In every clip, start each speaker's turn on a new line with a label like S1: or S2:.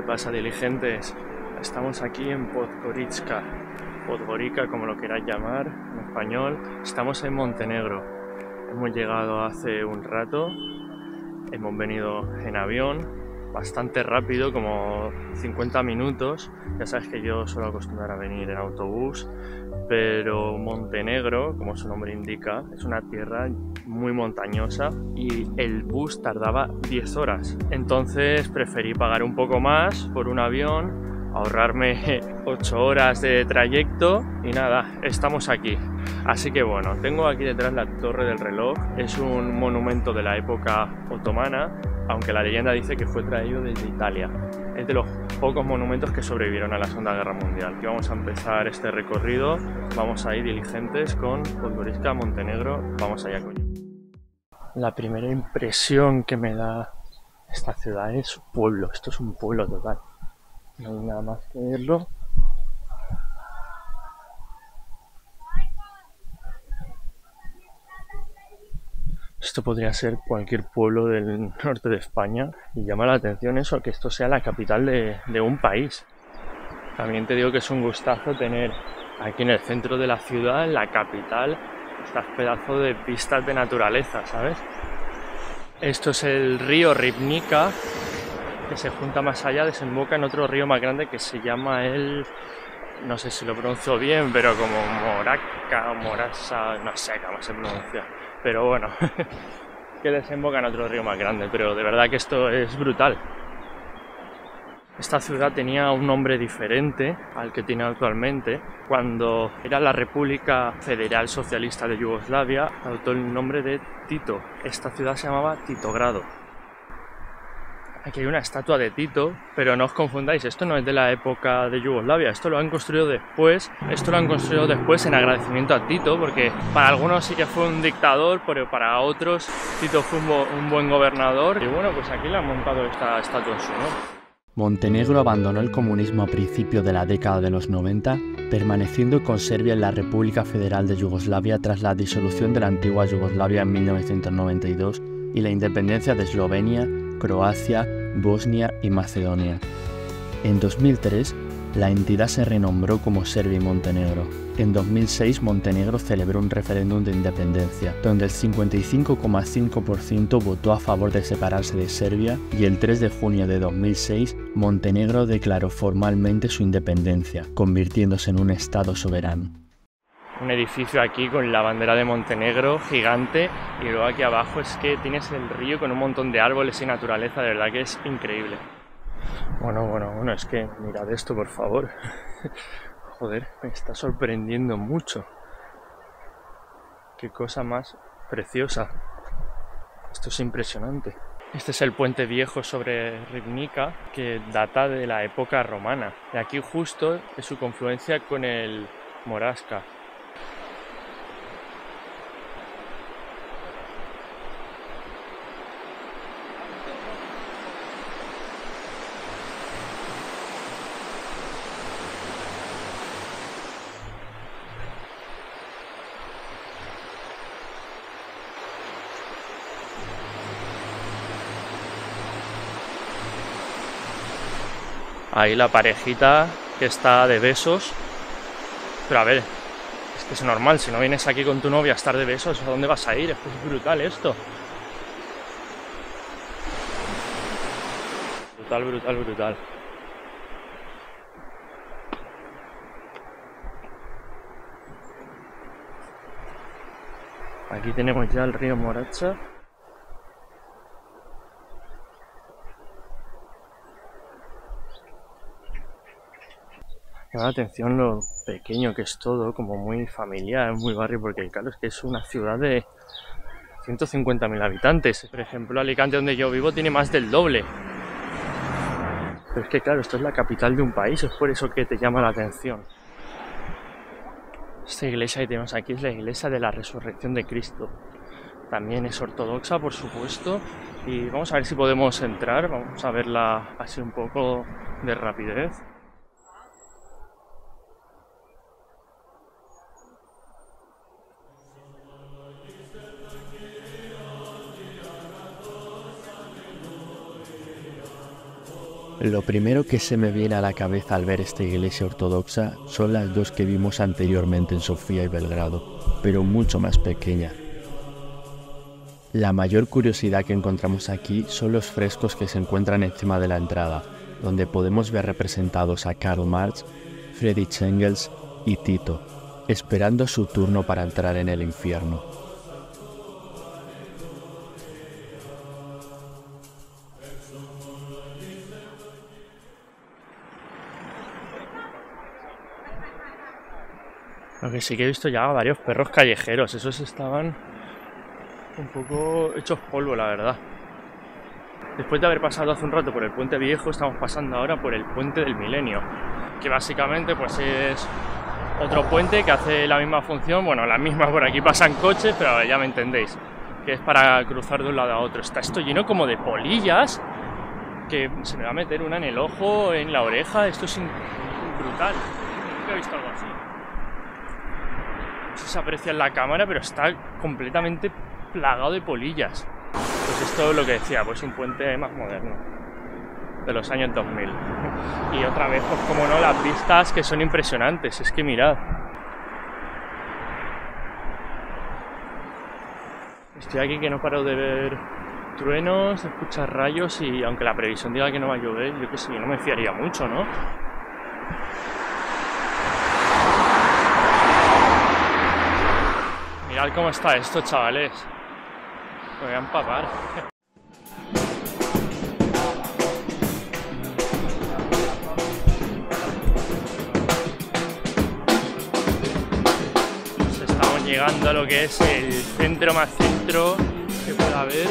S1: pasa, diligentes? Estamos aquí en Podgorica, Podgorica como lo queráis llamar en español. Estamos en Montenegro. Hemos llegado hace un rato, hemos venido en avión, bastante rápido, como 50 minutos. Ya sabes que yo suelo acostumbrar a venir en autobús, pero Montenegro, como su nombre indica, es una tierra muy montañosa y el bus tardaba 10 horas. Entonces preferí pagar un poco más por un avión, ahorrarme 8 horas de trayecto y nada, estamos aquí. Así que bueno, tengo aquí detrás la Torre del Reloj. Es un monumento de la época otomana, aunque la leyenda dice que fue traído desde Italia. Es de los pocos monumentos que sobrevivieron a la Segunda Guerra Mundial. Aquí vamos a empezar este recorrido. Vamos a ir diligentes con Podgorica, Montenegro. Vamos allá, coño. La primera impresión que me da esta ciudad es pueblo. Esto es un pueblo total. No hay nada más que verlo. Esto podría ser cualquier pueblo del norte de España y llama la atención eso, que esto sea la capital de un país. También te digo que es un gustazo tener aquí en el centro de la ciudad, en la capital, estas pedazos de pistas de naturaleza, ¿sabes? Esto es el río Ribnica, que se junta más allá, desemboca en otro río más grande que se llama no sé si lo pronuncio bien, pero como Moraca o Morasa, no sé cómo se pronuncia. Pero bueno, que desemboca en otro río más grande, pero de verdad que esto es brutal. Esta ciudad tenía un nombre diferente al que tiene actualmente. Cuando era la República Federal Socialista de Yugoslavia, adoptó el nombre de Tito. Esta ciudad se llamaba Titogrado. Aquí hay una estatua de Tito, pero no os confundáis, esto no es de la época de Yugoslavia, esto lo han construido después. Esto lo han construido después en agradecimiento a Tito, porque para algunos sí que fue un dictador, pero para otros Tito fue un buen gobernador. Y bueno, pues aquí le han montado esta estatua en su honor.
S2: Montenegro abandonó el comunismo a principios de la década de los 90, permaneciendo con Serbia en la República Federal de Yugoslavia tras la disolución de la antigua Yugoslavia en 1992 y la independencia de Eslovenia, Croacia, Bosnia y Macedonia. En 2003, la entidad se renombró como Serbia y Montenegro. En 2006, Montenegro celebró un referéndum de independencia, donde el 55,5% votó a favor de separarse de Serbia, y el 3 de junio de 2006, Montenegro declaró formalmente su independencia, convirtiéndose en un estado soberano.
S1: Un edificio aquí con la bandera de Montenegro gigante, y luego aquí abajo es que tienes el río con un montón de árboles y naturaleza, de verdad que es increíble. Bueno, es que mirad esto, por favor. Joder, me está sorprendiendo mucho. Qué cosa más preciosa. Esto es impresionante. Este es el puente viejo sobre Ribnica, que data de la época romana. Y aquí justo es su confluencia con el Morasca. Ahí la parejita que está de besos. Pero a ver, es que es normal, si no vienes aquí con tu novia a estar de besos, ¿a dónde vas a ir? Es que es brutal esto. Brutal. Aquí tenemos ya el río Moracha. Me llama la atención lo pequeño que es todo, como muy familiar, muy barrio, porque claro, es que es una ciudad de 150.000 habitantes. Por ejemplo, Alicante, donde yo vivo, tiene más del doble. Pero es que claro, esto es la capital de un país, es por eso que te llama la atención. Esta iglesia que tenemos aquí es la iglesia de la Resurrección de Cristo. También es ortodoxa, por supuesto. Y vamos a ver si podemos entrar, vamos a verla así un poco de rapidez.
S2: Lo primero que se me viene a la cabeza al ver esta iglesia ortodoxa son las dos que vimos anteriormente en Sofía y Belgrado, pero mucho más pequeñas. La mayor curiosidad que encontramos aquí son los frescos que se encuentran encima de la entrada, donde podemos ver representados a Karl Marx, Friedrich Engels y Tito, esperando su turno para entrar en el infierno.
S1: Lo que sí que he visto ya varios perros callejeros, esos estaban un poco hechos polvo, la verdad. Después de haber pasado hace un rato por el puente viejo, estamos pasando ahora por el puente del Milenio, que básicamente pues es otro puente que hace la misma función, bueno, la misma, por aquí pasan coches, pero ya me entendéis, que es para cruzar de un lado a otro. Está esto lleno como de polillas, que se me va a meter una en el ojo, en la oreja, esto es brutal. Nunca he visto algo así. No sé si se aprecia en la cámara, pero está completamente plagado de polillas. Pues esto es lo que decía, pues un puente más moderno, de los años 2000. Y otra vez, pues como no, las vistas que son impresionantes, es que mirad. Estoy aquí que no paro de ver truenos, de escuchar rayos y aunque la previsión diga que no va a llover, yo que sé, yo no me fiaría mucho, ¿no? Mirad cómo está esto, chavales. Me voy a empapar. Pues estamos llegando a lo que es el centro más centro que pueda haber.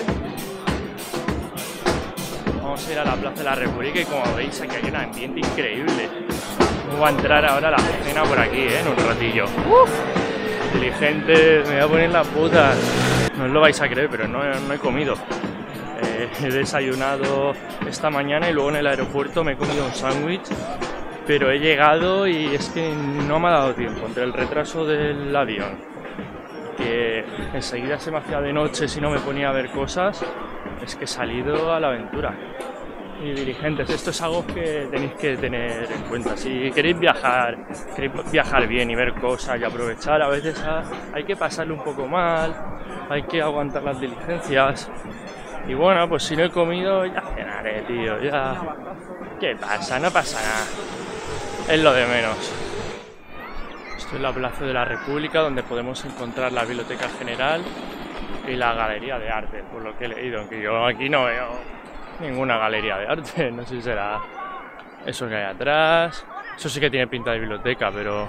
S1: Vamos a ir a la Plaza de la República y como veis aquí hay un ambiente increíble. Vamos a entrar ahora a la cena por aquí, en un ratillo. Inteligente, me voy a poner las putas. No os lo vais a creer, pero no he comido. He desayunado esta mañana y luego en el aeropuerto me he comido un sándwich, pero he llegado y es que no me ha dado tiempo. Entre el retraso del avión, que enseguida se me hacía de noche si no me ponía a ver cosas, es que he salido a la aventura. Y dirigentes, esto es algo que tenéis que tener en cuenta. Si queréis viajar bien y ver cosas y aprovechar, a veces hay que pasarlo un poco mal, hay que aguantar las diligencias. Y bueno, pues si no he comido, ya cenaré, tío, ya... ¿Qué pasa? No pasa nada. Es lo de menos. Esto es la Plaza de la República, donde podemos encontrar la Biblioteca General y la Galería de Arte, por lo que he leído, aunque yo aquí no veo ninguna galería de arte, no sé si será eso que hay atrás. Eso sí que tiene pinta de biblioteca, pero...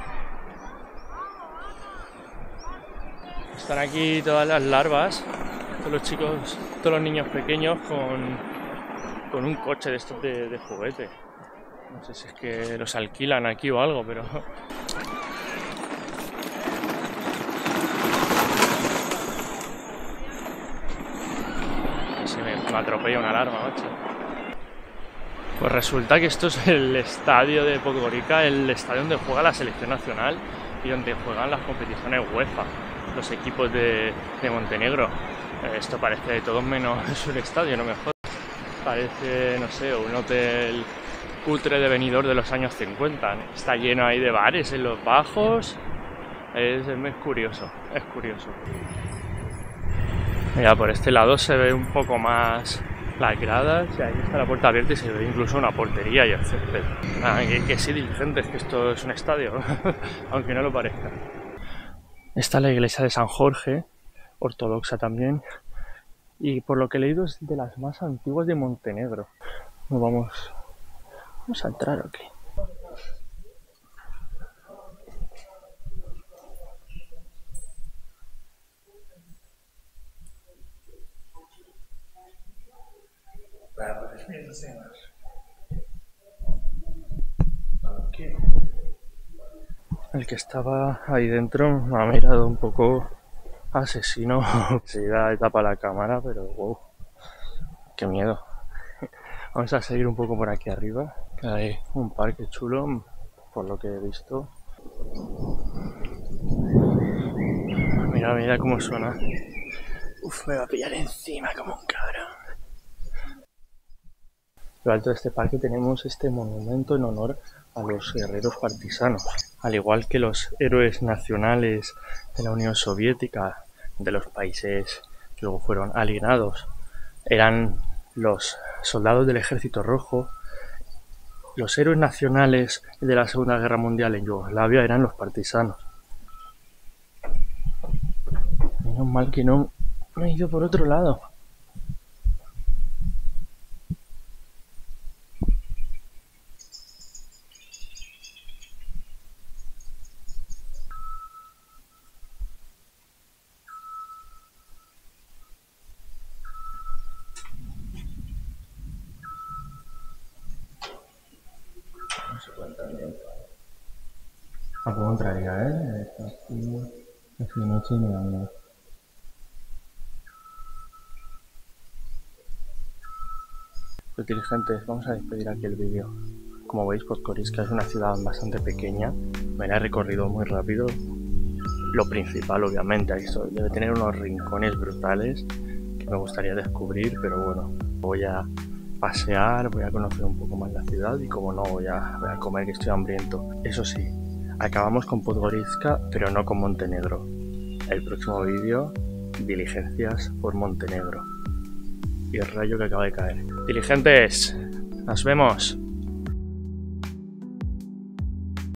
S1: Están aquí todas las larvas, todos los chicos, todos los niños pequeños con un coche de estos de juguete. No sé si es que los alquilan aquí o algo, pero... Se me atropella una larva, macho. Pues resulta que esto es el estadio de Podgorica, el estadio donde juega la selección nacional y donde juegan las competiciones UEFA, los equipos de Montenegro. Esto parece de todo menos un estadio, no me jodas. Parece, no sé, un hotel cutre de Benidorm de los años 50. Está lleno ahí de bares en los bajos. Es curioso, es curioso. Mira, por este lado se ve un poco más las gradas y ahí está la puerta abierta y se ve incluso una portería y el césped. Que sí, diligentes, que esto es un estadio, aunque no lo parezca. Está la iglesia de San Jorge, ortodoxa también, y por lo que he leído es de las más antiguas de Montenegro. Vamos a entrar aquí. El que estaba ahí dentro me ha mirado un poco asesino. Enseguida tapa la cámara, pero wow, qué miedo. Vamos a seguir un poco por aquí arriba, que hay un parque chulo, por lo que he visto. Mira cómo suena. Uf, me va a pillar encima como un cabrón. lo alto de este parque tenemos este monumento en honor a los guerreros partisanos. Al igual que los héroes nacionales de la Unión Soviética, de los países que luego fueron alienados, eran los soldados del Ejército Rojo, los héroes nacionales de la Segunda Guerra Mundial en Yugoslavia eran los partisanos. Menos mal que no he ido por otro lado. No se cuenta bien. Algo contraria, ¿eh? Es mi noche mirando. Pues dirigentes, vamos a despedir aquí el vídeo. Como veis, Podgorica es una ciudad bastante pequeña. Me la he recorrido muy rápido. Lo principal, obviamente, esto debe tener unos rincones brutales que me gustaría descubrir, pero bueno, voy a pasear, voy a conocer un poco más la ciudad y como no, voy a comer, que estoy hambriento. Eso sí, acabamos con Podgorica, pero no con Montenegro. El próximo vídeo, diligencias por Montenegro. Y el rayo que acaba de caer. Diligentes, nos vemos.